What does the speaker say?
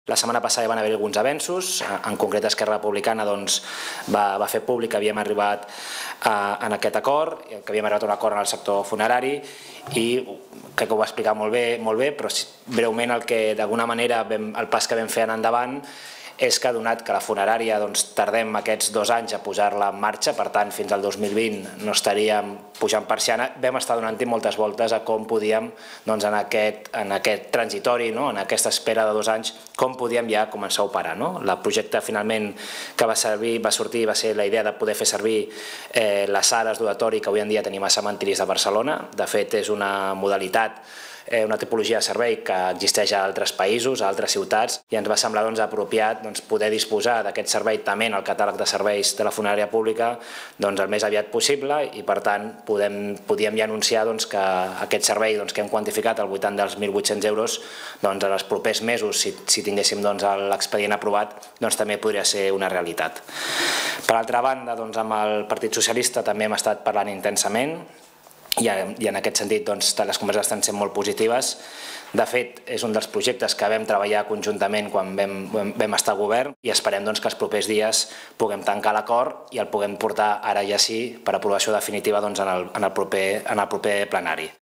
La setmana passada van haver alguns avenços, en concret Esquerra Republicana va fer públic que havíem arribat en aquest acord, que havíem arribat a un acord en el sector funerari i crec que ho va explicar molt bé, però breument d'alguna manera el pas que vam fer en endavant és que donat que la funerària tardem aquests 2 anys a posar-la en marxa, per tant fins al 2020 no estaríem pujant persiana, vam estar donant-hi moltes voltes a com podíem en aquest transitori, en aquesta espera de 2 anys, com podíem ja començar a operar. El projecte finalment que va sortir va ser la idea de poder fer servir les sales d'oratori que avui en dia tenim a cementiris de Barcelona. De fet, és una modalitat, una tipologia de servei que existeix a altres països, a altres ciutats, i ens va semblar apropiat poder disposar d'aquest servei també en el catàleg de serveis de la funerària pública el més aviat possible i per tant podíem ja anunciar que aquest servei que hem quantificat al voltant dels 1.800 euros en els propers mesos, si tinguéssim l'expedient aprovat, també podria ser una realitat. Per altra banda, amb el Partit Socialista també hem estat parlant intensament i en aquest sentit les converses estan sent molt positives. De fet, és un dels projectes que vam treballar conjuntament quan vam estar al govern i esperem que els propers dies puguem tancar l'acord i el puguem portar ara ja sí per aprovació definitiva en el proper plenari.